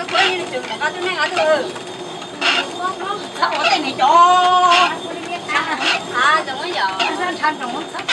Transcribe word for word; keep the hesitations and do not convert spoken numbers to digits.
cái quên đi trường cả tôi này ngã từ sao có tên này cho à chẳng có giờ San trồng không?